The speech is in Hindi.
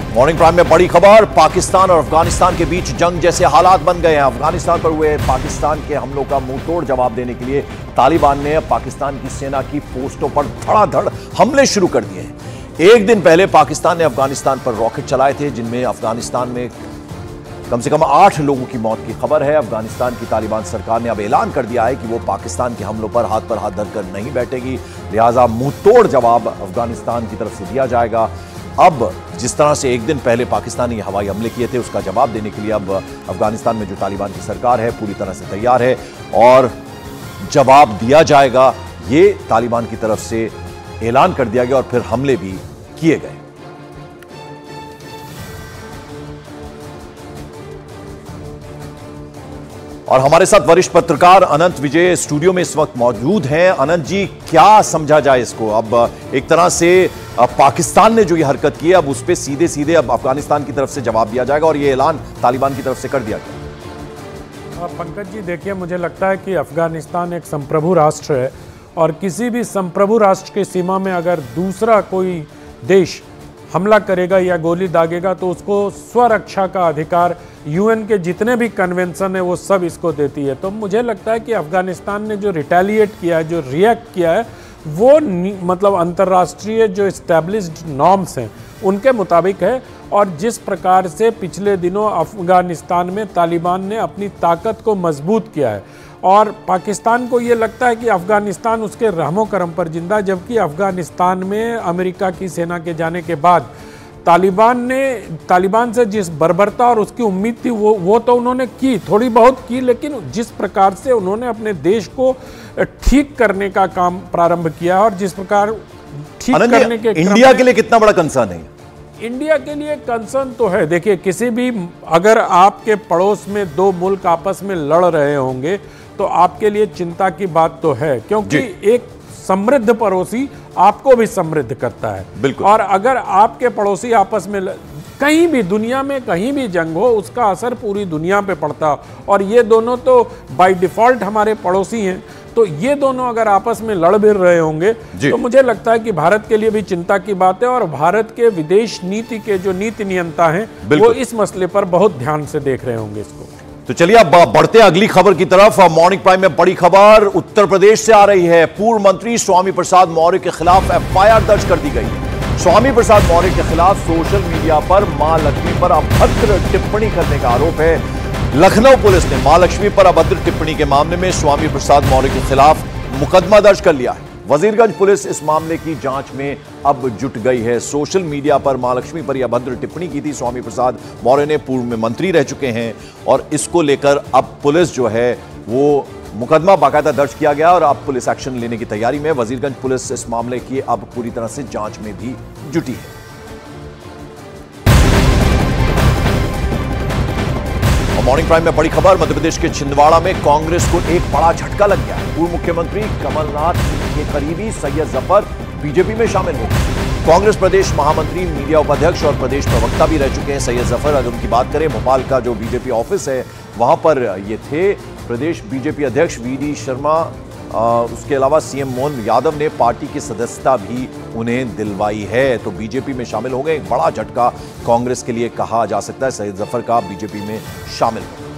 मॉर्निंग प्राइम में बड़ी खबर, पाकिस्तान और अफगानिस्तान के बीच जंग जैसे हालात बन गए हैं। अफगानिस्तान पर हुए पाकिस्तान के हमलों का मुंहतोड़ जवाब देने के लिए तालिबान ने पाकिस्तान की सेना की पोस्टों पर धड़ाधड़ हमले शुरू कर दिए हैं। एक दिन पहले पाकिस्तान ने अफगानिस्तान पर रॉकेट चलाए थे, जिनमें अफगानिस्तान में कम से कम 8 लोगों की मौत की खबर है। अफगानिस्तान की तालिबान सरकार ने अब ऐलान कर दिया है कि वो पाकिस्तान के हमलों पर हाथ धरकर नहीं बैठेगी, लिहाजा मुंहतोड़ जवाब अफगानिस्तान की तरफ से दिया जाएगा। अब जिस तरह से एक दिन पहले पाकिस्तान ने हवाई हमले किए थे, उसका जवाब देने के लिए अब अफगानिस्तान में जो तालिबान की सरकार है पूरी तरह से तैयार है और जवाब दिया जाएगा। ये तालिबान की तरफ से ऐलान कर दिया गया और फिर हमले भी किए गए। और हमारे साथ वरिष्ठ पत्रकार अनंत विजय स्टूडियो में इस वक्त मौजूद हैं। अनंत जी, क्या समझा जाए इसको? अब एक तरह से पाकिस्तान ने जो ये हरकत की है, अब उस पर सीधे सीधे अब अफगानिस्तान की तरफ से जवाब दिया जाएगा और ये ऐलान तालिबान की तरफ से कर दिया गया। पंकज जी, देखिए, मुझे लगता है कि अफगानिस्तान एक संप्रभु राष्ट्र है और किसी भी संप्रभु राष्ट्र की सीमा में अगर दूसरा कोई देश हमला करेगा या गोली दागेगा तो उसको स्वरक्षा का अधिकार यूएन के जितने भी कन्वेंशन है वो सब इसको देती है। तो मुझे लगता है कि अफगानिस्तान ने जो रिटेलिएट किया है, जो रिएक्ट किया है, वो मतलब अंतर्राष्ट्रीय जो इस्टेब्लिश्ड नॉर्म्स हैं उनके मुताबिक है। और जिस प्रकार से पिछले दिनों अफगानिस्तान में तालिबान ने अपनी ताकत को मजबूत किया है और पाकिस्तान को ये लगता है कि अफगानिस्तान उसके रहमो करम पर जिंदा, जबकि अफगानिस्तान में अमेरिका की सेना के जाने के बाद तालिबान से जिस बर्बरता और उसकी उम्मीद थी वो तो उन्होंने की, थोड़ी बहुत की, लेकिन जिस प्रकार से उन्होंने अपने देश को ठीक करने का काम प्रारंभ किया और जिस प्रकार ठीक करने के इंडिया के लिए कितना बड़ा कंसर्न है? इंडिया के लिए कंसर्न तो है। देखिए, किसी भी अगर आपके पड़ोस में दो मुल्क आपस में लड़ रहे होंगे तो आपके लिए चिंता की बात तो है, क्योंकि एक समृद्ध पड़ोसी आपको भी समृद्ध करता है। बिल्कुल। और अगर आपके पड़ोसी आपस में कहीं भी दुनिया में कहीं भी जंग हो, उसका असर पूरी दुनिया पे पड़ता, और ये दोनों तो बाय डिफॉल्ट हमारे पड़ोसी हैं। तो ये दोनों अगर आपस में लड़ भिड़ रहे होंगे तो मुझे लगता है कि भारत के लिए भी चिंता की बात है और भारत के विदेश नीति के जो नीति नियंता हैं वो इस मसले पर बहुत ध्यान से देख रहे होंगे इसको। तो चलिए अब बढ़ते हैं अगली खबर की तरफ। मॉर्निंग प्राइम में बड़ी खबर उत्तर प्रदेश से आ रही है। पूर्व मंत्री स्वामी प्रसाद मौर्य के खिलाफ एफआईआर दर्ज कर दी गई है। स्वामी प्रसाद मौर्य के खिलाफ सोशल मीडिया पर मां लक्ष्मी पर अभद्र टिप्पणी करने का आरोप है। लखनऊ पुलिस ने मां लक्ष्मी पर अभद्र टिप्पणी के मामले में स्वामी प्रसाद मौर्य के खिलाफ मुकदमा दर्ज कर लिया है। वजीरगंज पुलिस इस मामले की जांच में अब जुट गई है। सोशल मीडिया पर मां लक्ष्मी पर यह अभद्र टिप्पणी की थी स्वामी प्रसाद मौर्य ने, पूर्व में मंत्री रह चुके हैं, और इसको लेकर अब पुलिस जो है वो मुकदमा बाकायदा दर्ज किया गया और अब पुलिस एक्शन लेने की तैयारी में। वजीरगंज पुलिस इस मामले की अब पूरी तरह से जांच में भी जुटी है। मॉर्निंग प्राइम में बड़ी खबर, मध्य प्रदेश के छिंदवाड़ा में कांग्रेस को एक बड़ा झटका लग गया है। पूर्व मुख्यमंत्री कमलनाथ के करीबी सैयद जफर बीजेपी में शामिल हो गए। कांग्रेस प्रदेश महामंत्री, मीडिया उपाध्यक्ष और प्रदेश प्रवक्ता भी रह चुके हैं सैयद जफर। अगर उनकी बात करें, भोपाल का जो बीजेपी ऑफिस है वहां पर ये थे। प्रदेश बीजेपी अध्यक्ष वीडी शर्मा, उसके अलावा सीएम मोहन यादव ने पार्टी की सदस्यता भी उन्हें दिलवाई है, तो बीजेपी में शामिल हो गए। एक बड़ा झटका कांग्रेस के लिए कहा जा सकता है सैयद जफर का बीजेपी में शामिल होना।